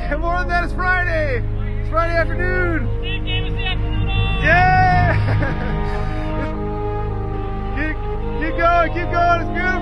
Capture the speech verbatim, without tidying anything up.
And more than that, it's Friday. It's Friday afternoon. Steve gave us the afternoon off. Yeah. keep, keep going, keep going. It's beautiful.